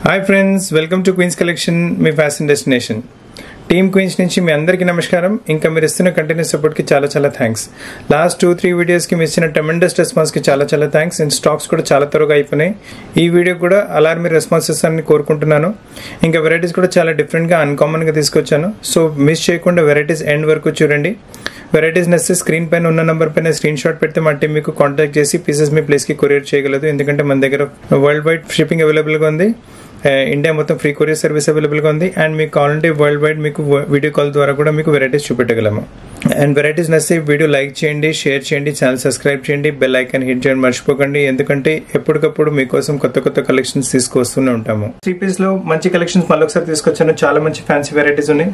Hi friends, welcome to Queens collection, మీ fashion destination. Team Queens నుంచి మీ అందరికీ నమస్కారం. ఇంకా మీరు ఇస్తున్న కంటిన్యూస్ సపోర్ట్కి చాలా చాలా థ్యాంక్స్. లాస్ట్ 2-3 వీడియోస్కి మీ ఇచ్చిన ట్రెమెండస్ రెస్పాన్స్కి చాలా చాలా థ్యాంక్స్. అండ్ స్టాక్స్ కూడా చాలా త్వరగా అయిపోయినాయి. ఈ వీడియో కూడా అలా మీరు రెస్పాన్స్ ఇస్తారని కోరుకుంటున్నాను. ఇంకా వెరైటీస్ కూడా చాలా డిఫరెంట్గా అన్కామన్గా తీసుకొచ్చాను. సో మిస్ చేయకుండా వెరైటీస్ ఎండ్ వరకు చూడండి. వెరైటీస్ నచ్చితే స్క్రీన్ పైన ఉన్న నెంబర్ పైన స్క్రీన్ షాట్ పెడితే మా టీం మీకు కాంటాక్ట్ చేసి పీసెస్ మీ ప్లేస్కి కొరియర్ చేయగలదు. ఎందుకంటే మన దగ్గర వరల్డ్ వైడ్ షిప్పింగ్ అవైలబుల్గా ఉంది. ఇండియా మొత్తం ఫ్రీ కొరియర్ సర్వీస్ అవైలబుల్గా ఉంది. అండ్ మీకు కావాలంటే వరల్డ్ వైడ్ మీకు వీడియో కాల్ ద్వారా కూడా మీకు వెరైటీస్ చూపెట్టగలము. అండ్ వెరైటీస్ నచ్చితే వీడియో లైక్ చేయండి, షేర్ చేయండి, ఛానల్ సబ్స్క్రైబ్ చేయండి, బెల్ ఐకాన్ హిట్ చేయండి మర్చిపోకండి. ఎందుకంటే ఎప్పటికప్పుడు మీకోసం కొత్త కొత్త కలెక్షన్స్ తీసుకొస్తూనే ఉంటాము. 3 పీస్ లో మంచి కలెక్షన్స్ మళ్ళీ ఒకసారి తీసుకొచ్చాను. చాలా మంచి ఫ్యాన్సీ వెరైటీస్ ఉన్నాయి.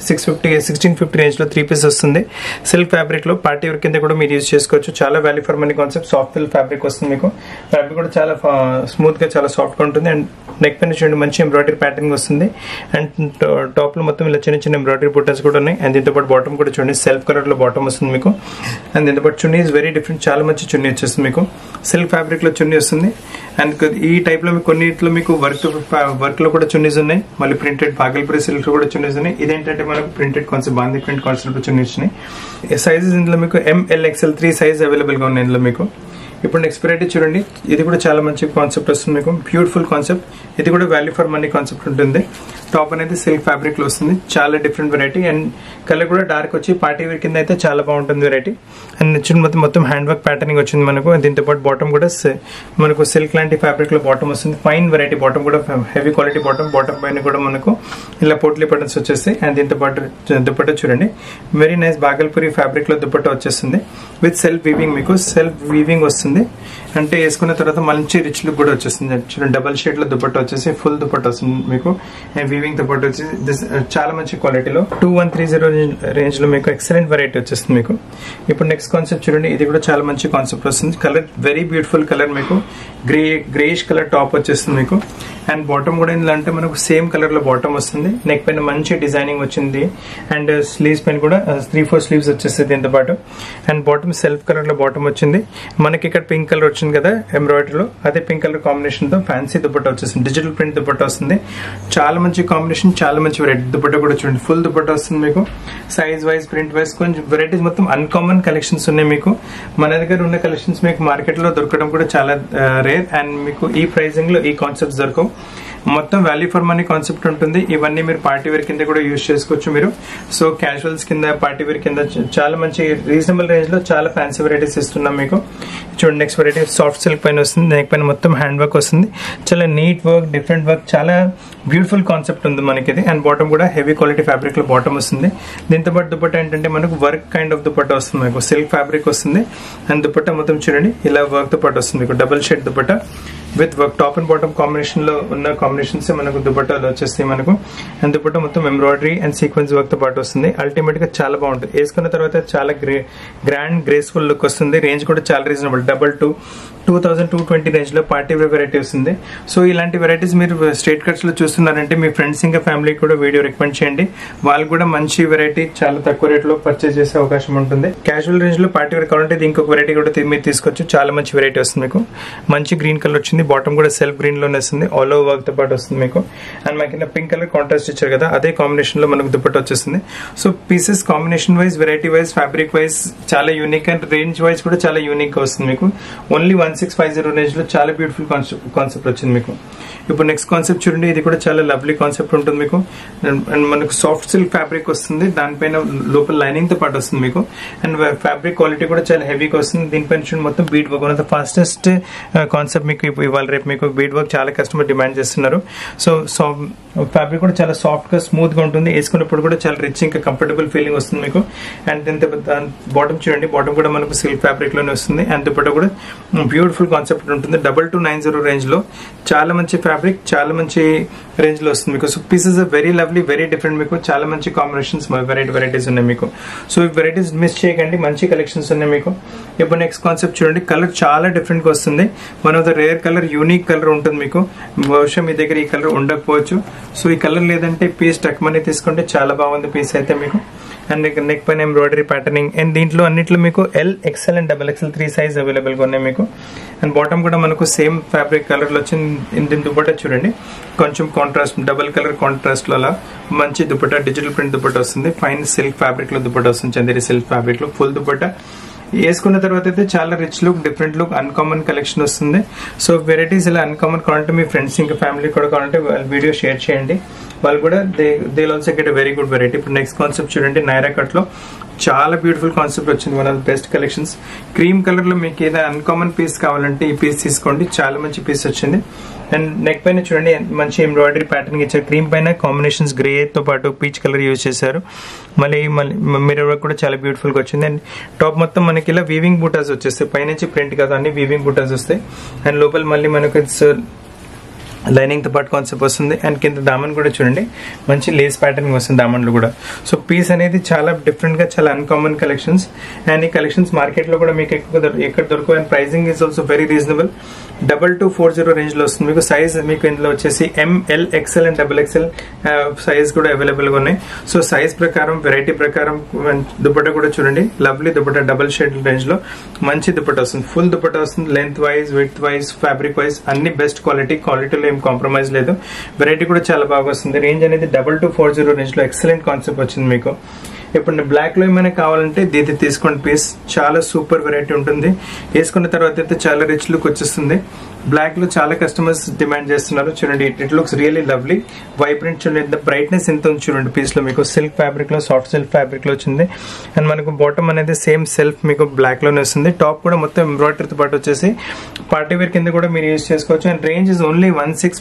1650 రేంజ్ లో 3 పీస్ వస్తుంది. సిల్క్ ఫ్యాబ్రిక్ లో పార్టీ వేర్ కింద కూడా మీరు యూజ్ చేసుకోవచ్చు. చాలా value for money concept. Soft feel fabric వస్తుంది. మీకు ఫ్యాబ్రిక్ కూడా చాలా స్మూత్ గా చాలా సాఫ్ట్ గా ఉంటుంది. అండ్ నెక్ పైన చూడండి మంచి ఎంబ్రాయిడరీ ప్యాటర్న్ వస్తుంది. అండ్ టాప్ లో మొత్తం ఇలా చిన్న చిన్న ఎంబ్రాయిడరీ బుట్టన్స్ కూడా ఉన్నాయి. అండ్ దీంతో పాటు బాటమ్ కూడా చూడండి సెల్ఫ్ కలర్ లో బాటమ్ వస్తుంది మీకు. అండ్ దీంతో పాటు చున్నీ ఇస్ వెరీ డిఫరెంట్. చాలా మంచి చున్నీ వచ్చేస్తుంది మీకు. సిల్క్ ఫ్యాబ్రిక్ లో చున్నీ వస్తుంది. అండ్ ఈ టైప్ లో కొన్నిట్లో మీకు వర్క్ లో కూడా చున్నీస్ ఉన్నాయి. మళ్ళీ ప్రింటెడ్ భాగల్పూరి సిల్క్ లో కూడా చున్నీస్ ఉన్నాయి. ఇదేంటంటే మనకు ప్రింటెడ్ కాన్సెప్ట్, బాందీ ప్రింట్ కాన్సెప్ట్ చున్నీస్ ఉన్నాయి. సైజెస్ ఇందులో మీకు ML XL 3 సైజ్ అవైలబుల్ గా ఉన్నాయి ఇందులో మీకు. ఇప్పుడు నెక్స్ట్ వెరైటీ చూడండి. ఇది కూడా చాలా మంచి కాన్సెప్ట్ వస్తుంది మీకు. Beautiful concept. ఇది కూడా వాల్యూ ఫర్ మనీ కాన్సెప్ట్ ఉంటుంది. టాప్ అనేది సిల్క్ ఫ్యాబ్రిక్ లో వస్తుంది. చాలా డిఫరెంట్ వెరైటీ. అండ్ కలర్ కూడా డార్క్ వచ్చి పార్టీ వేర్ కింద అయితే చాలా బాగుంటుంది వెరైటీ. అండ్ మొత్తం హ్యాండ్ వర్క్ ప్యాటర్నింగ్ వచ్చింది మనకు. దీంతో పాటు బాటమ్ కూడా మనకు సిల్క్ లాంటి ఫ్యాబ్రిక్ లో బాటమ్ వస్తుంది. Fine variety. బాటమ్ కూడా హెవీ క్వాలిటీ బాటమ్. బాటమ్ పైన కూడా మనకు ఇలా పోట్లీ బటన్స్ వచ్చేస్తాయి. అండ్ దీంతో పాటు దుపట్టా చూడండి వెరీ నైస్ భాగల్పూరి ఫ్యాబ్రిక్ లో దుపట్టా వచ్చేస్తుంది. With self weaving. మీకు సెల్ఫ్ వీవింగ్ వస్తుంది. అంటే వేసుకున్న తర్వాత మంచి రిచ్ లుక్ కూడా వచ్చేస్తుంది. చూడండి డబల్ షేడ్ లో దుపట్టా వచ్చేసి ఫుల్ దుపట్టా వస్తుంది మీకు. వీవింగ్ తో పాటు వచ్చి చాలా మంచి క్వాలిటీలో 2130 రేంజ్ లో మీకు ఎక్సలెంట్ వెరైటీ వచ్చేస్తుంది మీకు. ఇప్పుడు నెక్స్ట్ కాన్సెప్ట్ చూడండి. ఇది కూడా చాలా మంచి కాన్సెప్ట్ వస్తుంది. కలర్ వెరీ బ్యూటిఫుల్ కలర్ మీకు. గ్రేయిష్ కలర్ టాప్ వచ్చేస్తుంది మీకు. అండ్ బాటమ్ కూడా ఇందులో అంటే మనకు సేమ్ కలర్ లో బాటమ్ వస్తుంది. నెక్ పైన మంచి డిజైనింగ్ వచ్చింది. అండ్ స్లీవ్స్ పైన కూడా 3-4 స్లీవ్స్ వచ్చేస్తుంది దీంతో పాటు. అండ్ బాటమ్ సెల్ఫ్ కలర్ లో బాటమ్ వచ్చింది. మనకి ఇక్కడ పింక్ కలర్ వచ్చింది కదా ఎంబ్రాయిడరీలో, అదే పింక్ కలర్ కాంబినేషన్ తో ఫ్యాన్సీ దుపట్టా వచ్చేస్తుంది. డిజిటల్ ప్రింట్ దుపట్టా వస్తుంది. చాలా మంచి కాంబినేషన్, చాలా మంచి వెరైటీ. దుపట్టా కూడా చూడండి ఫుల్ దుపట్టా వస్తుంది మీకు. సైజ్ వైజ్, ప్రింట్ వైజ్ కొంచెం వెరైటీస్ మొత్తం అన్కామన్ కలెక్షన్స్ ఉన్నాయి మీకు. మన దగ్గర ఉన్న కలెక్షన్స్ మీకు మార్కెట్ లో దొరకడం కూడా చాలా రేర్. అండ్ మీకు ఈ ప్రైజింగ్ లో ఈ కాన్సెప్ట్స్ దొరకవు. మొత్తం వాల్యూ ఫర్ మనీ కాన్సెప్ట్ ఉంటుంది. ఇవన్నీ మీరు పార్టీ వేర్ కింద కూడా యూజ్ చేసుకోవచ్చు మీరు. సో క్యాజువల్స్ కింద, పార్టీ వేర్ కింద చాలా మంచి రీజనబుల్ రేంజ్ లో చాలా ఫ్యాన్సీ వెరైటీస్ ఇస్తున్నాం మీకు. చూడండి నెక్స్ట్ వెరైటీ సాఫ్ట్ సిల్క్ పైన వస్తుంది. నెక్ పైన మొత్తం హ్యాండ్ వర్క్ వస్తుంది. చాలా నీట్ వర్క్, డిఫరెంట్ వర్క్, చాలా బ్యూటిఫుల్ కాన్సెప్ట్ ఉంది మనకి ఇది. అండ్ బాటమ్ కూడా హెవీ క్వాలిటీ ఫ్యాబ్రిక్ లో బాటమ్ వస్తుంది. దీంతో పాటు దుపట్టా ఏంటంటే మనకు వర్క్ కైండ్ ఆఫ్ దుపట్టా వస్తుంది మీకు. సిల్క్ ఫ్యాబ్రిక్ వస్తుంది. అండ్ దుపట్టా మొత్తం చూడండి ఇలా వర్క్ తో పాటు వస్తుంది మీకు. Double shade dupatta with work. Top and bottom combination లో ఉన్న కాంబినేషన్స్ మనకు దుపట్టాలు వచ్చేస్తాయి మనకు. అండ్ దుపట్టా మొత్తం ఎంబ్రాయిడరీ అండ్ సీక్వెన్స్ వర్క్ తో పాటు వస్తుంది. అల్టిమేట్ గా చాలా బాగుంటుంది. వేసుకున్న తర్వాత చాలా గ్రాండ్ గ్రేస్ఫుల్ లుక్ వస్తుంది. రేంజ్ కూడా చాలా రీజనబుల్. 2220 రేంజ్ లో పార్టీ వేర్ వెరైటీ వస్తుంది. సో ఇలాంటి వెరైటీస్ మీరు స్ట్రేట్ కట్స్ లో చూస్తున్నారంటే మీ ఫ్రెండ్స్ ఇంకా ఫ్యామిలీ కూడా వీడియో రికమెండ్ చేయండి. వాళ్ళు కూడా మంచి వెరైటీ చాలా తక్కువ రేట్ లో పర్చేస్ చేసే అవకాశం ఉంటుంది. క్యాజువల్ రేంజ్ లో పార్టీ వేర్ కావాలంటే ఇంకొక వెరైటీ కూడా మీరు తీసుకోవచ్చు. చాలా మంచి వెరైటీ వస్తుంది మీకు. మంచి గ్రీన్ కలర్ వచ్చింది. బాటమ్ కూడా సెల్ఫ్ గ్రీన్ లోనే వస్తుంది. ఆల్ ఓవర్ వర్క్ తో పాటు వస్తుంది మీకు. అండ్ మనకి పింక్ కలర్ కాంట్రాస్ట్ ఇచ్చారు కదా, అదే కాంబినేషన్ లో మనకు దుపట్టా వచ్చేస్తుంది. So pieces combination wise, variety wise, fabric wise చాలా యూనిక్. అండ్ రేంజ్ వైజ్ కూడా చాలా యూనిక్ గా వస్తుంది మీకు. ఓన్లీ 1650 రేంజ్ లో చాలా బ్యూటిఫుల్ కాన్సెప్ట్ వచ్చింది మీకు. ఇప్పుడు నెక్స్ట్ కాన్సెప్ట్ చూడండి. ఇది కూడా చాలా లవ్లీ కాన్సెప్ట్ ఉంటుంది మీకు. అండ్ మనకు సాఫ్ట్ సిల్క్ ఫ్యాబ్రిక్ వస్తుంది. దానిపైన లోపల లైనింగ్ తో పాటు వస్తుంది మీకు. అండ్ ఫ్యాబ్రిక్ క్వాలిటీ కూడా చాలా హెవీగా వస్తుంది. దీనిపైన చూడండి మొత్తం bead work. One of the fastest concept మీకు ఇవాళ రేపు మీకు బీడ్ వర్క్ చాలా కస్టమర్ డిమాండ్ చేస్తున్నారు. సో ఫ్యాబ్రిక్ కూడా చాలా సాఫ్ట్ గా, స్మూత్ గా ఉంటుంది. వేసుకున్నప్పుడు కూడా చాలా రిచ్, ఇంకా కంఫర్టబుల్ ఫీలింగ్ వస్తుంది మీకు. అండ్ బాటమ్ చూడండి. బాటమ్ కూడా మనకు సిల్క్ ఫ్యాబ్రిక్ లోనే వస్తుంది. అండ్ దుపట్టా కూడా బ్యూటిఫుల్ కాన్సెప్ట్ ఉంటుంది. 2290 రేంజ్ లో చాలా మంచి ఫ్యాబ్రిక్, చాలా మంచి రేంజ్ లో వస్తుంది మీకు. So pieces very lovely, very different మీకు. చాలా మంచి కాంబినేషన్స్, వెరైటీస్ ఉన్నాయి మీకు. సో ఈ వెరైటీస్ మిస్ చేయకండి. మంచి కలెక్షన్స్ ఉన్నాయి మీకు. ఇప్పుడు నెక్స్ట్ కాన్సెప్ట్ చూడండి. కలర్ చాలా డిఫరెంట్ గా వస్తుంది. One of the rare colour, unique colour ఉంటుంది మీకు. బహుశా మీ దగ్గర ఈ కలర్ ఉండకపోవచ్చు. సో ఈ కలర్ లేదంటే పీస్ టక్ మనీ తీసుకుంటే చాలా బాగుంది పీస్ అయితే మీకు. అండ్ నెక్ పైన ఎంబ్రాయిడరీ ప్యాటర్నింగ్. అండ్ దీంట్లో అన్నింటిలో మీకు L, XL and XXL 3 size అవైలబుల్గా ఉన్నాయి మీకు. అండ్ బాటమ్ కూడా మనకు సేమ్ ఫ్యాబ్రిక్ కలర్లో వచ్చింది. దీని దుపట్టా చూడండి, కొంచెం కాంట్రాస్ట్, డబుల్ కలర్ కాంట్రాస్ట్లో అలా మంచి దుపట్టా, డిజిటల్ ప్రింట్ దుపట్టా వస్తుంది. ఫైన్ సిల్క్ ఫ్యాబ్రిక్లో దుపట్టా వస్తుంది, చందేరి సిల్క్ ఫ్యాబ్రిక్లో ఫుల్ దుపట్టా. వేసుకున్న తర్వాత అయితే చాలా rich look, different look, uncommon collection వస్తుంది. సో వెరైటీస్ ఇలా అన్కామన్ కావాలంటే మీ ఫ్రెండ్స్ ఇంకా ఫ్యామిలీ కూడా కావాలంటే వీడియో షేర్ చేయండి, వాళ్ళు కూడా they also get very good variety. ఇప్పుడు నెక్స్ట్ కాన్సెప్ట్ చూడండి, నైరా కట్ లో చాలా బ్యూటిఫుల్ కాన్సెప్ట్ వచ్చింది. One of the best collections. Cream colour లో మీకు ఏదైనా అన్కామన్ పీస్ కావాలంటే ఈ పీస్ తీసుకోండి, చాలా మంచి పీస్ వచ్చింది. అండ్ నెక్ పైన చూడండి మంచి ఎంబ్రాయిడరీ ప్యాటర్న్ ఇచ్చారు. క్రీమ్ పైన కాంబినేషన్స్ గ్రే తో పాటు పీచ్ కలర్ యూజ్ చేశారు. మళ్ళీ మిర్రర్ వర్క్ కూడా చాలా బ్యూటిఫుల్ గా వచ్చింది. అండ్ టాప్ మొత్తం మనకి ఇలా వీవింగ్ బూటాస్ వచ్చేస్తాయి, పైనుంచి ప్రింట్ కాదు అన్ని వీవింగ్ బూటాస్ వస్తాయి. అండ్ లోపల మళ్ళీ మనకు లైనింగ్ తో పాటు కాన్సెప్ట్ వస్తుంది. అండ్ కింద దామన్ కూడా చూడండి మంచి లేస్ ప్యాటర్న్ వస్తుంది దామన్లో కూడా. సో పీస్ అనేది చాలా డిఫరెంట్ గా, చాలా అన్కామన్ కలెక్షన్స్. అండ్ ఈ కలెక్షన్స్ మార్కెట్ లో కూడా మీకు ఎక్కడ దొరకవు. And pricing is also very reasonable. 2240 range లో వస్తుంది మీకు. సైజ్ మీకు ఇందులో వచ్చేసి ML, XL and XXL size కూడా అవైలబుల్ గా ఉన్నాయి. సో సైజ్ ప్రకారం, వెరైటీ ప్రకారం దుపట్టా కూడా చూడండి, lovely dupatta, double shade range లో మంచి దుపట్టా వస్తుంది. ఫుల్ దుపట్టా వస్తుంది, length wise, width wise, fabric wise అన్ని బెస్ట్ క్వాలిటీలో ఏం కాంప్రమైజ్ లేదు. వెరైటీ కూడా చాలా బాగా వస్తుంది. రేంజ్ అనేది 2240 రేంజ్ లో ఎక్సలెంట్ కాన్సెప్ట్ వచ్చింది మీకు. ఇప్పుడు బ్లాక్ లో ఏమైనా కావాలంటే దీది తీసుకోండి పీస్, చాలా సూపర్ వెరైటీ ఉంటుంది. వేసుకున్న తర్వాత అయితే చాలా రిచ్ లుక్ వచ్చేస్తుంది. బ్లాక్ లో చాలా కస్టమర్స్ డిమాండ్ చేస్తున్నారు. చూడండి, it looks really lovely, vibrant. చూడండి బ్రైట్నెస్ ఎంత ఉంది చూడండి పీస్ లో మీకు. సిల్క్ ఫ్యాబ్రిక్ లో, సాఫ్ట్ సిల్క్ ఫ్యాబ్రిక్ లో వచ్చింది. అండ్ మనకు బాటమ్ అనేది సేమ్ సెల్ఫ్ మీకు బ్లాక్ లోనే వస్తుంది. టాప్ కూడా మొత్తం ఎంబ్రాయిడరీతో పాటు వచ్చేసి పార్టీ వేర్ కింద కూడా మీరు యూజ్ చేసుకోవచ్చు. And range is only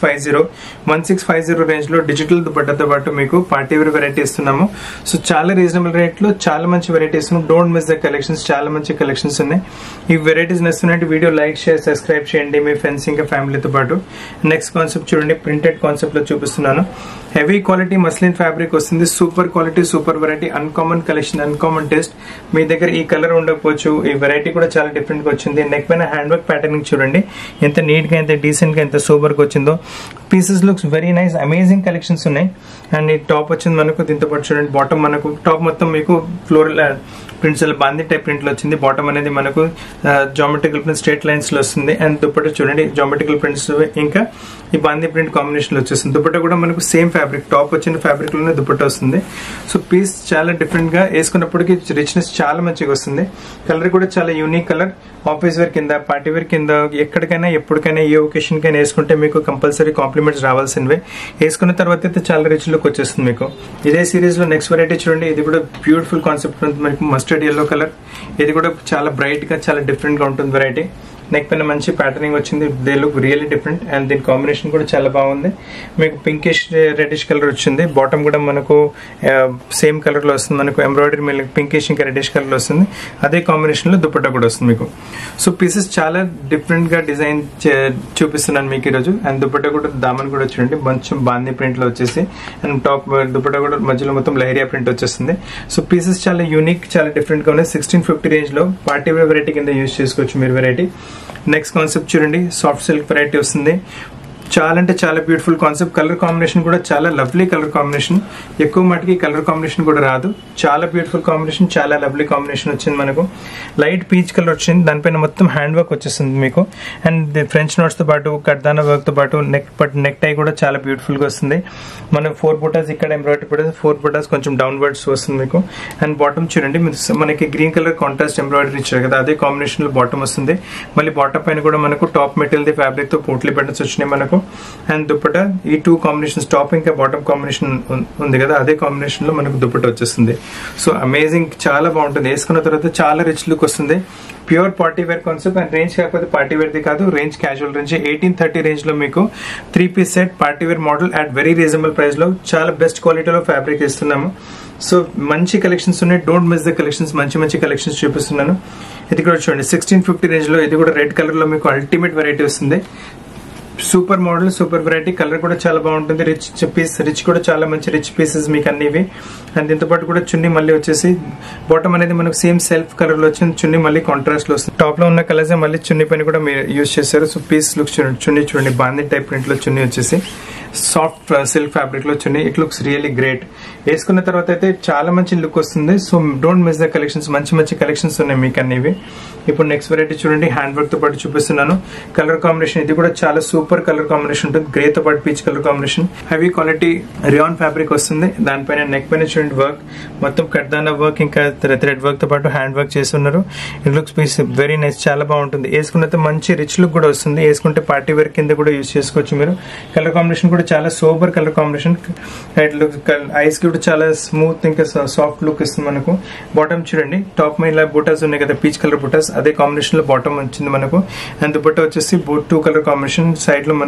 1650 range లో డిజిటల్ దుపట్టాతో పాటు మీకు పార్టీ వేర్ వెరైటీ ఇస్తున్నాము. సో చాలా రీజనబుల్ రేట్ లో చాలా మంచి వెరైటీ ఇస్తున్నాం. డోంట్ మిస్ ద కలెక్షన్స్, చాలా మంచి కలెక్షన్స్ ఉన్నాయి. ఈ వెరైటీస్ నచ్చినట్టు వీడియో లైక్, షేర్, సబ్స్క్రైబ్ చేయండి మీ ఫ్రెండ్స్ ఇంకా ఫ్యామిలీతో పాటు. నెక్స్ట్ కాన్సెప్ట్ చూడండి, ప్రింటెడ్ కాన్సెప్ట్ లో చూపిస్తున్నాను. హెవీ క్వాలిటీ మస్లిన్ ఫ్యాబ్రిక్ వస్తుంది. Super quality, super variety, uncommon collection, uncommon taste. మీ దగ్గర ఈ కలర్ ఉండకపోవచ్చు, ఈ వెరైటీ కూడా చాలా డిఫరెంట్ గా వచ్చింది. నెక్ పైన హ్యాండ్ వర్క్ ప్యాటర్నింగ్ చూడండి ఎంత నీట్ గా, ఎంత డీసెంట్ గా, ఎంత సూపర్ గా వచ్చిందో. Pieces looks very nice, amazing collections ఉన్నాయి. అండ్ ఈ టాప్ వచ్చింది మనకు, దీంతో పాటు చూడండి బాటమ్ మనకు టాప్ మొత్తం మీకు ఫ్లోరల్ ప్రింట్స్ బాందీ టైప్ ప్రింట్ లో వచ్చింది. బాటమ్ అనేది మనకు జామెట్రికల్ ప్రింట్ స్ట్రేట్ లైన్స్ లో వస్తుంది. అండ్ దుపట్టా చూడండి జామెట్రికల్ ప్రింట్స్ ఇంకా ఈ బాందీ ప్రింట్ కాంబినేషన్ లో వచ్చేస్తుంది. దుపట్టా కూడా మనకు సేమ్ ఫ్యాబ్రిక్, టాప్ వచ్చిన ఫ్యాబ్రిక్ లోనే దుపట్టా వస్తుంది. సో పీస్ చాలా డిఫరెంట్ గా, వేసుకున్నప్పటికీ రిచ్నెస్ చాలా మంచిగా వస్తుంది. కలర్ కూడా చాలా యూనిక్ కలర్. ఆఫీస్ వేర్ కింద, పార్టీ వేర్ కింద, ఎక్కడికైనా ఎప్పటికైనా ఏ ఒకేషన్ కైనా వేసుకుంటే మీకు కంపల్సరీ కాంప్లిమెంట్స్ రావాల్సినవే. వేసుకున్న తర్వాత అయితే చాలా రిచ్ లుక్ వచ్చేస్తుంది మీకు. ఇదే సిరీస్ లో నెక్స్ట్ వెరైటీ చూడండి, ఇది కూడా బ్యూటిఫుల్ కాన్సెప్ట్ ఉంటుంది మనకి. మస్టర్డ్ ఎల్లో కలర్, ఇది కూడా చాలా బ్రైట్ గా, చాలా డిఫరెంట్ గా ఉంటుంది వెరైటీ. నెక్ పైన మంచి ప్యాటర్నింగ్ వచ్చింది. They look really different. And దీని కాంబినేషన్ కూడా చాలా బాగుంది. మీకు పింకిష్ రెడిష్ కలర్ వచ్చింది. బాటమ్ కూడా మనకు సేమ్ కలర్ లో వస్తుంది. మనకు ఎంబ్రాయిడరీ మీద పింకిష్ ఇంకా రెడిష్ కలర్ లో వస్తుంది. అదే కాంబినేషన్ లో దుపట్టా కూడా వస్తుంది మీకు. సో పీసెస్ చాలా డిఫరెంట్ గా డిజైన్ చూపిస్తున్నాను మీకు ఈరోజు. అండ్ దుపట్టా కూడా, దామన్ కూడా చూడండి కొంచెం బాందీ ప్రింట్ లో వచ్చేసి, అండ్ టాప్ దుపట్టా కూడా మధ్యలో మొత్తం లైరియా ప్రింట్ వచ్చేస్తుంది. సో పీసెస్ చాలా యూనిక్, చాలా డిఫరెంట్ గా ఉన్నాయి. 1650 రేంజ్ లో పార్టీ వేర్ వెరైటీ కింద యూజ్ చేసుకోవచ్చు మీరు వెరైటీ. నెక్స్ట్ కాన్సెప్ట్ చూడండి, సాఫ్ట్ సిల్క్ వెరైటీ వస్తుంది. చాలా అంటే చాలా బ్యూటిఫుల్ కాన్సెప్ట్. కలర్ కాంబినేషన్ కూడా చాలా లవ్లీ కలర్ కాంబినేషన్. ఎక్కువ మటుకి కలర్ కాంబినేషన్ కూడా రాదు. చాలా బ్యూటిఫుల్ కాంబినేషన్, చాలా లవ్లీ కాంబినేషన్ వచ్చింది మనకు. లైట్ పీచ్ కలర్ వచ్చింది, దానిపైన మొత్తం హ్యాండ్ వర్క్ వచ్చేస్తుంది మీకు. అండ్ ఫ్రెంచ్ నోట్స్ తో పాటు, కర్దానా వర్క్ తో పాటు నెక్ టై కూడా చాలా బ్యూటిఫుల్ గా వస్తుంది. మనం 4 బుటాస్ ఇక్కడ ఎంబ్రాయిడరీ పడేది, 4 బుటాస్ కొంచెం డౌన్వర్డ్స్ వస్తుంది మీకు. అండ్ బాటమ్ చూడండి, మనకి గ్రీన్ కలర్ కాంట్రాస్ట్ ఎంబ్రాయిడరీ ఇచ్చారు కదా, అదే కాంబినేషన్ లో బాటమ్ వస్తుంది. మళ్ళీ బాటమ్ పైన కూడా మనకు టాప్ మెటీరియల్ ది ఫ్యాబ్రిక్ తో పోట్లీ బటన్స్ వచ్చినాయి మనకు. అండ్ దుపట్టా ఈ 2 కాంబినేషన్స్, టాప్ ఇంకా బాటమ్ కాంబినేషన్ ఉంది కదా, అదే కాంబినేషన్ లో మనకు దుపట్టా వచ్చేస్తుంది. సో అమేజింగ్, చాలా బాగుంటుంది. వేసుకున్న తర్వాత చాలా రిచ్ లుక్ వస్తుంది. Pure party wear concept. And range కాకపోతే పార్టీ వేర్ ది కాదు, రేంజ్ క్యాజువల్ రేంజ్. 1830 రేంజ్ లో మీకు 3 piece set party wear model at very reasonable price లో చాలా బెస్ట్ క్వాలిటీలో ఫ్యాబ్రిక్ ఇస్తున్నాము. సో మంచి కలెక్షన్స్ ఉన్నాయి. Don't miss the collections. మంచి కలెక్షన్స్ చూపిస్తున్నాను. ఇది కూడా చూడండి 1650 రేంజ్ లో. ఇది కూడా రెడ్ కలర్ లో మీకు అల్టిమేట్ వెరైటీ వస్తుంది. Super model, super variety. Colour కూడా చాలా బాగుంటుంది. రిచ్ కూడా చాలా మంచి రిచ్ పీసెస్ మీకు అన్నివి. అండ్ దీంతో పాటు కూడా చున్నీ మళ్ళీ వచ్చేసి బాటమ్ అనేది మనకు సేమ్ సెల్ఫ్ కలర్ లో వచ్చింది. చున్నీ మళ్ళీ కాంట్రాస్ట్ లో వస్తుంది. టాప్ లో ఉన్న కలర్స్ మళ్ళీ చున్నీ పైన కూడా మీరు యూజ్ చేశారు. సో పీస్ లుక్ చూడండి, చున్నీ చూడండి బాందీ టైప్ ప్రింట్ లో చున్నీ వచ్చేసి. సాఫ్ట్ సిల్క్ ఫ్యాబ్రిక్ లో chunni. It looks really great. వేసుకున్న తర్వాత అయితే చాలా మంచి లుక్ వస్తుంది. So don't miss the collections. మంచి మంచి కలెక్షన్స్ ఉన్నాయి మీకు అన్నివి. ఇప్పుడు నెక్స్ట్ వెరైటీ చూడండి, హ్యాండ్ వర్క్ తో పాటు చూపిస్తున్నాను. కలర్ కాంబినేషన్ ఇది కూడా చాలా సూపర్ కలర్ కాంబినేషన్ ఉంటుంది. గ్రే తో పాటు peach colour combination. Heavy quality rayon fabric వస్తుంది. దానిపైన నెక్ పైన చూడండి వర్క్, మొత్తం కడ్దానా వర్క్ ఇంకా థ్రెడ్ వర్క్ తో పాటు హ్యాండ్ వర్క్ చేస్తున్నారు. It looks piece very nice, చాలా బాగుంటుంది. వేసుకున్న మంచి రిచ్ లుక్ కూడా వస్తుంది. వేసుకుంటే పార్టీ వేర్ కింద కూడా యూజ్ చేసుకోవచ్చు మీరు. కలర్ కాంబినేషన్ కూడా చాలా సూపర్ కలర్ కాంబినేషన్. ఐస్ కి కూడా చాలా స్మూత్ ఇంకా సాఫ్ట్ లుక్ ఇస్తుంది మనకు. బాటమ్ చూడండి, టాప్ మీద ఇలా బూటాస్ ఉన్నాయి కదా, పీచ్ కలర్ బూటాస్, అదే కాంబినేషన్ లో బాటమ్ వచ్చింది మనకు. అండ్ దుపట్టా వచ్చేసి 2 కలర్ కాంబినేషన్. సైడ్ లో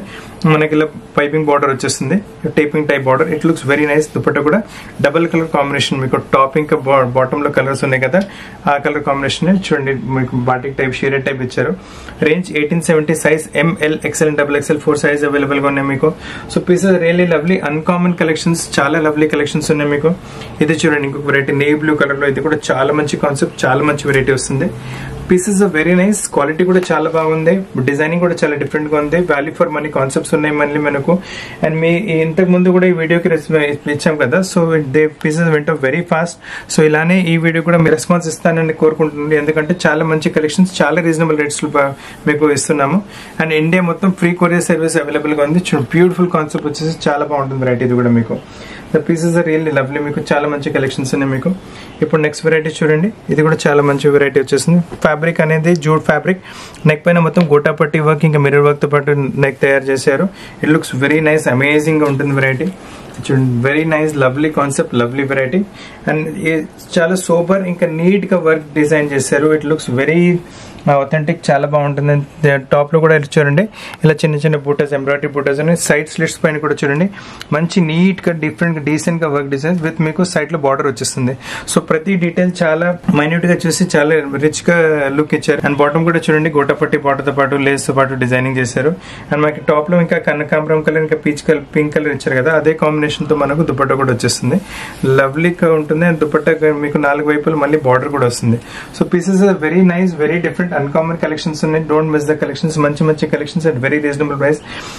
మనకి ఇలా పైపింగ్ బార్డర్ వచ్చేస్తుంది, taping type border. It looks very nice. Dupatta కూడా డబుల్ కలర్ కాంబినేషన్. మీకు టాప్ ఇంకా బాటమ్ లో కలర్స్ ఉన్నాయి కదా, ఆ కలర్ కాంబినేషన్ చూడండి. మీకు బాటిక్ టైప్ షేడెడ్ టైప్ ఇచ్చారు. Range 1870, size ML, XL and XXL 4 size available గా ఉన్నాయి మీకు. So pieces really lovely, uncommon collections, చాలా లవ్లీ కలెక్షన్స్ ఉన్నాయి మీకు. ఇది చూడండి ఇంకొక వెరైటీ నేవీ బ్లూ కలర్ లో. ఇది కూడా చాలా మంచి కాన్సెప్ట్, చాలా మంచి వెరైటీ వస్తుంది. Pieces are very nice. Quality కూడా చాలా బాగుంది. డిజైనింగ్ కూడా చాలా డిఫరెంట్ గా ఉంది. వాల్యూ ఫర్ మనీ కాన్సెప్ట్స్ ఉన్నాయి మళ్ళీ మనకు. అండ్ మీ ఇంతకు ముందు కూడా ఈ వీడియోకి ఇచ్చాం కదా, so they pieces went very fast. So ఇలానే ఈ వీడియో కూడా మీ రెస్పాన్స్ ఇస్తానని కోరుకుంటున్నాను. ఎందుకంటే చాలా మంచి కలెక్షన్స్, చాలా రీజనబుల్ రేట్స్ మీకు ఇస్తున్నాము. అండ్ ఇండియా మొత్తం ఫ్రీ కొరియర్ సర్వీస్ అవైలబుల్ గా ఉంది. బ్యూటిఫుల్ కాన్సెప్ట్ వచ్చేసి చాలా బాగుంటుంది వెరైటీ ఇది కూడా మీకు. The pieces are really lovely. మీకు చాలా మంచి కలెక్షన్స్ ఉన్నాయి మీకు. ఇప్పుడు నెక్స్ట్ వెరైటీ చూడండి, ఇది కూడా చాలా మంచి వెరైటీ వచ్చేసింది. ఫ్యాబ్రిక్ అనేది జూట్ ఫ్యాబ్రిక్. నెక్ పైన మొత్తం గోటాపట్టి వర్క్ ఇంకా మిర్రర్ వర్క్ తో పాటు నెక్ తయారు చేశారు. It looks very nice, amazing గా ఉంటుంది వెరైటీ. చూడండి, very nice, lovely concept, lovely variety. And చాలా సూపర్ ఇంకా నీట్ గా వర్క్ డిజైన్ చేశారు. ఇట్ లుక్స్ వెరీ అథెంటిక్, చాలా బాగుంటుంది. టాప్ లో కూడా చూడండి ఇలా చిన్న చిన్న బూటస్, ఎంబ్రాయిడరీ బూటస్ అని. సైడ్ స్లిట్స్ పైన కూడా చూడండి మంచి నీట్ గా డిఫరెంట్ డీసెంట్ గా వర్క్ డిజైన్ విత్ మీకు సైడ్ లో బార్డర్ వచ్చేస్తుంది. సో ప్రతి డీటెయిల్ చాలా మైన్యూట్ గా చూసి చాలా రిచ్ గా లుక్ ఇచ్చారు. అండ్ బాటమ్ కూడా చూడండి గోటాపట్టి బార్డర్ తో పాటు లేస్ తో పాటు డిజైనింగ్ చేశారు. అండ్ మనకి టాప్ లో ఇంకా కనకాంబరం కలర్ ఇంకా పీచ్ కలర్, పింక్ కలర్ ఇచ్చారు కదా, అదే కాంబినేషన్ తో మనకు దుపట్టా కూడా వచ్చేస్తుంది. లవ్లీగా ఉంటుంది. అండ్ దుపట్టా మీకు 4 వైపులు మళ్ళీ బార్డర్ కూడా వస్తుంది. So pieces are very nice, very different, uncommon collections ఉన్నాయి. Don't miss the collections. మంచి మంచి collections at very reasonable price.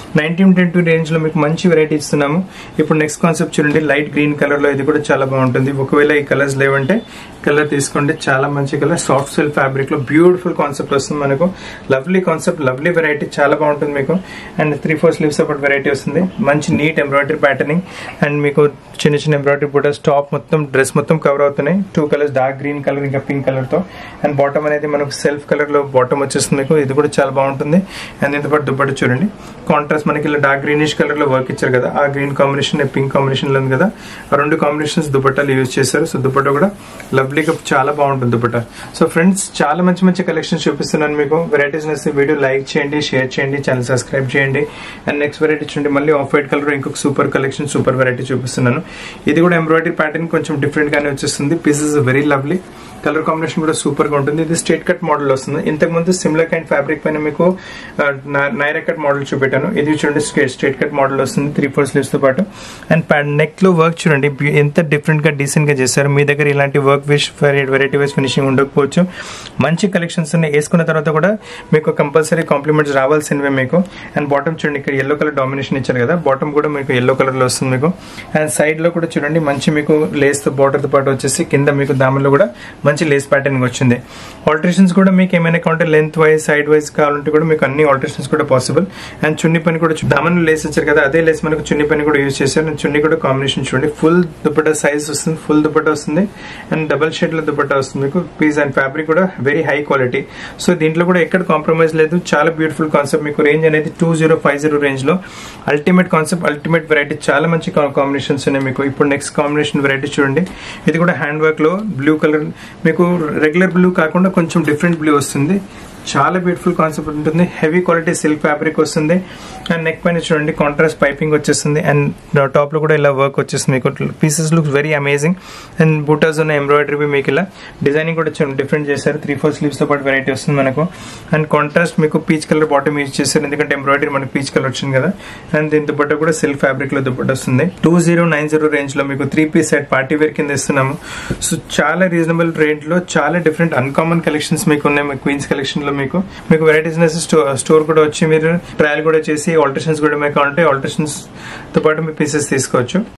1922 range లో మీకు మంచి వెరైటీ ఇస్తున్నాము. ఇప్పుడు నెక్స్ట్ కాన్సెప్ట్ చూడండి, లైట్ గ్రీన్ కలర్ లో. ఇది కూడా చాలా బాగుంటుంది. ఒకవేళ ఈ కలర్స్ లేవంటే కలర్ తీసుకోండి. చాలా మంచి కలర్, సాఫ్ట్ సిల్క్ ఫ్యాబ్రిక్ లో బ్యూటిఫుల్ కాన్సెప్ట్ వస్తుంది మనకు. లవ్లీ కాన్సెప్ట్, లవ్లీ వెరైటీ, చాలా బాగుంటుంది మీకు. అండ్ 3/4 స్లీవ్స్ సపోర్ట్ వెరైటీ వస్తుంది. మంచి నీట్ ఎంబ్రాయిడరీ ప్యాటర్నింగ్ అండ్ మీకు చిన్న చిన్న ఎంబ్రాయిడరీ బూటస్. టాప్ మొత్తం డ్రెస్ మొత్తం కవర్ అవుతున్నాయి. 2 కలర్స్, డార్క్ గ్రీన్ కలర్ ఇంకా పింక్ కలర్ తో. అండ్ బాటమ్ అనేది మనకు సెల్ఫ్ కలర్ లో బాటమ్ వచ్చేస్తుంది మీకు. ఇది కూడా చాలా బాగుంటుంది. అండ్ దీంతో పాటు దుపట్టా చూడండి, కాంట్రాస్ట్ మనకి ఇలా డార్క్ గ్రీనిష్ కలర్ లో వర్క్ ఇచ్చారు కదా, ఆ గ్రీన్ కాంబినేషన్ పింక్ కాంబినేషన్ లో ఉంది కదా, ఆ 2 కాంబినేషన్స్ దుపట్టాలు యూజ్ చేశారు. సో దుపట్టా కూడా లవ్లీగా చాలా బాగుంటుంది దుపట్టా. సో ఫ్రెండ్స్, చాలా మంచి మంచి కలెక్షన్స్ చూపిస్తున్నాను మీకు. వెరైటీస్ నచ్చితే వీడియో లైక్ చేయండి, షేర్ చేయండి, ఛానల్ సబ్స్క్రైబ్ చేయండి. అండ్ నెక్స్ట్ వెరైటీ చూడండి, మళ్ళీ ఆఫ్ వైట్ కలర్ ఇంకొక సూపర్ కలెక్షన్, సూపర్ వెరైటీ చూపిస్తున్నాను. ఇది కూడా ఎంబ్రాయిడరీ ప్యాటర్న్ కొంచెం డిఫరెంట్ గానే వచ్చేస్తుంది. Pieces very lovely. Colour combination కూడా సూపర్ గా ఉంటుంది. ఇది స్ట్రేట్ కట్ మోడల్ వస్తుంది. ఇంతకు ముందు సిమిలర్ కైండ్ ఫ్యాబ్రిక్ పైన మీకు నైరా కట్ మోడల్ చూపెట్టాను. ఇది చూడండి స్ట్రేట్ కట్ మోడల్ వస్తుంది 3/4 స్లీవ్స్ తో పాటు. అండ్ నెక్ లో వర్క్ చూడండి ఎంత డిఫరెంట్ గా డీసెంట్ గా చేశారు. మీ దగ్గర ఇలాంటి work wise variety wise finishing ఉండకపోవచ్చు. మంచి కలెక్షన్స్ ఉన్నాయి. వేసుకున్న తర్వాత కూడా మీకు కంపల్సరీ కాంప్లిమెంట్స్ రావాల్సినవే మీకు. అండ్ బాటమ్ చూడండి, ఇక్కడ ఎల్లో కలర్ డామినేషన్ ఇచ్చారు కదా, బాటమ్ కూడా మీకు ఎల్లో కలర్ లో వస్తుంది మీకు. అండ్ సైడ్ లో కూడా చూడండి మంచి మీకు లేస్ తో బార్డర్ తో పాటు వచ్చేసి కింద మీకు దామల్లో కూడా మంచి లేస్ ప్యాటర్న్ వచ్చింది. ఆల్టరేషన్స్ కూడా మీకు ఏమైనా కావాలంటే లెంత్ వైజ్, సైడ్ వైజ్ కావాలంటే కూడా మీకు అన్ని ఆల్టరేషన్స్ కూడా పాసిబుల్. అండ్ చున్నీ పని కూడా దామన్ లేస్ ఇచ్చారు కదా, అదే లేస్ మనకు చున్నీ పని కూడా యూజ్ చేశారు. అండ్ చున్నీ కూడా కాంబినేషన్ చూడండి, ఫుల్ దుపట్టా సైజ్ వస్తుంది, ఫుల్ దుపట్టా వస్తుంది. అండ్ డబల్ షేడ్ లో దుపట్టా వస్తుంది మీకు. పీస్ అండ్ ఫ్యాబ్రిక్ కూడా వెరీ హై క్వాలిటీ. సో దీంట్లో కూడా ఎక్కడ కాంప్రమైజ్ లేదు. చాలా బ్యూటిఫుల్ కాన్సెప్ట్. మీకు రేంజ్ అనేది 2050 రేంజ్ లో అల్టిమేట్ కాన్సెప్ట్, అల్టిమేట్ వెరైటీ. చాలా మంచి కాంబినేషన్స్ ఉన్నాయి మీకు. ఇప్పుడు నెక్స్ట్ కాంబినేషన్ వెరైటీ చూడండి, ఇది కూడా హ్యాండ్ వర్క్ లో బ్లూ కలర్, మీకు రెగ్యులర్ బ్లూ కాకుండా కొంచెం డిఫరెంట్ బ్లూ వస్తుంది. చాలా బ్యూటిఫుల్ కాన్సెప్ట్ ఉంటుంది. హెవీ క్వాలిటీ సిల్క్ ఫ్యాబ్రిక్ వస్తుంది. అండ్ నెక్ పైన చూడండి కాంట్రాస్ట్ పైపింగ్ వచ్చేస్తుంది. అండ్ టాప్ లో కూడా ఇలా వర్క్ వచ్చేస్తుంది మీకు. Pieces looks very amazing. And butas ఉన్న ఎంబ్రాయిడరీ మీకు ఇలా డిజైనింగ్ కూడా డిఫరెంట్ చేశారు. 3/4 స్లీవ్స్ తో పాటు వెరైటీ వస్తుంది మనకు. అండ్ కాంట్రాస్ట్ మీకు పీచ్ కలర్ బాటమ్ యూజ్ చేశారు, ఎందుకంటే ఎంబ్రాయిడరీ మనకు పీచ్ కలర్ వచ్చింది కదా. అండ్ దీని దుపట్టా కూడా సిల్క్ ఫ్యాబ్రిక్ లో దుపట్టా వస్తుంది. 2090 రేంజ్ లో మీకు 3-piece సెట్ పార్టీ వేర్ కింద ఇస్తున్నాము. సో చాలా రీజనబుల్ రేట్ లో చాలా డిఫరెంట్ అన్కామన్ కలెక్షన్స్ మీకు ఉన్నాయి. క్వీన్స్ కలెక్షన్ లో ప్రాబ్లం మీకు వెరైటీస్ స్టోర్ కూడా వచ్చి మీరు ట్రయల్ కూడా చేసి ఆల్టరేషన్స్ కూడా మీకు కావాలంటే ఆల్టరేషన్స్ తో పాటు మీ పీసెస్ తీసుకోవచ్చు.